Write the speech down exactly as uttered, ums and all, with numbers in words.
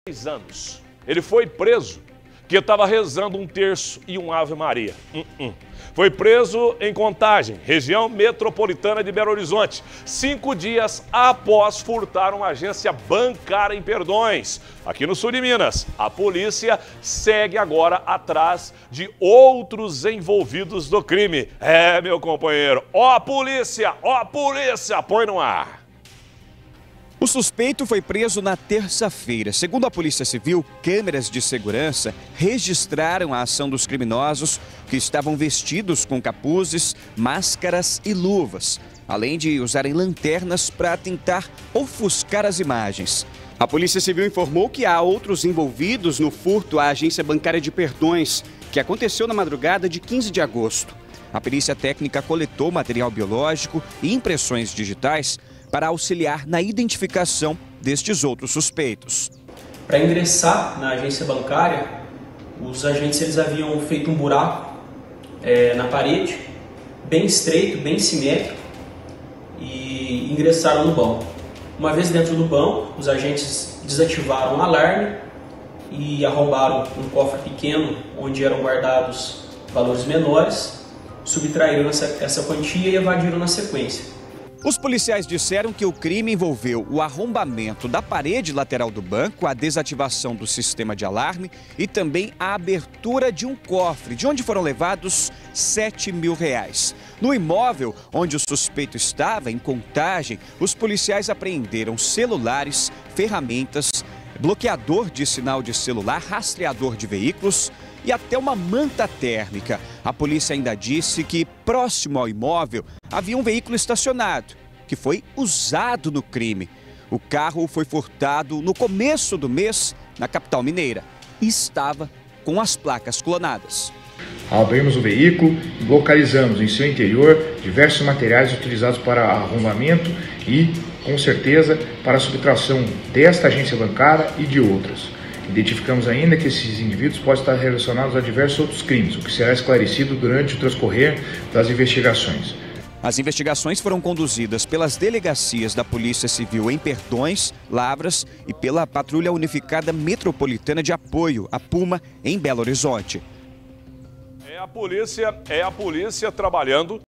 anos. Ele foi preso porque estava rezando um terço e um Ave Maria. Uh -uh. Foi preso em Contagem, região metropolitana de Belo Horizonte, cinco dias após furtar uma agência bancária em Perdões. Aqui no sul de Minas, a polícia segue agora atrás de outros envolvidos do crime. É, meu companheiro, ó a polícia, ó a polícia, põe no ar. O suspeito foi preso na terça-feira. Segundo a Polícia Civil, câmeras de segurança registraram a ação dos criminosos que estavam vestidos com capuzes, máscaras e luvas, além de usarem lanternas para tentar ofuscar as imagens. A Polícia Civil informou que há outros envolvidos no furto à agência bancária de Perdões, que aconteceu na madrugada de quinze de agosto. A perícia técnica coletou material biológico e impressões digitais para auxiliar na identificação destes outros suspeitos. Para ingressar na agência bancária, os agentes eles haviam feito um buraco é, na parede, bem estreito, bem simétrico, e ingressaram no banco. Uma vez dentro do banco, os agentes desativaram o alarme e arrombaram um cofre pequeno onde eram guardados valores menores, subtraíram essa, essa quantia e evadiram na sequência. Os policiais disseram que o crime envolveu o arrombamento da parede lateral do banco, a desativação do sistema de alarme e também a abertura de um cofre, de onde foram levados sete mil reais. No imóvel onde o suspeito estava, em Contagem, os policiais apreenderam celulares, ferramentas, bloqueador de sinal de celular, rastreador de veículos e até uma manta térmica. A polícia ainda disse que, próximo ao imóvel, havia um veículo estacionado, que foi usado no crime. O carro foi furtado no começo do mês, na capital mineira, e estava com as placas clonadas. Abrimos o veículo e localizamos em seu interior diversos materiais utilizados para arrombamento e, com certeza, para a subtração desta agência bancária e de outras. Identificamos ainda que esses indivíduos podem estar relacionados a diversos outros crimes, o que será esclarecido durante o transcorrer das investigações. As investigações foram conduzidas pelas delegacias da Polícia Civil em Perdões, Lavras e pela Patrulha Unificada Metropolitana de Apoio, a Puma, em Belo Horizonte. É a polícia, é a polícia trabalhando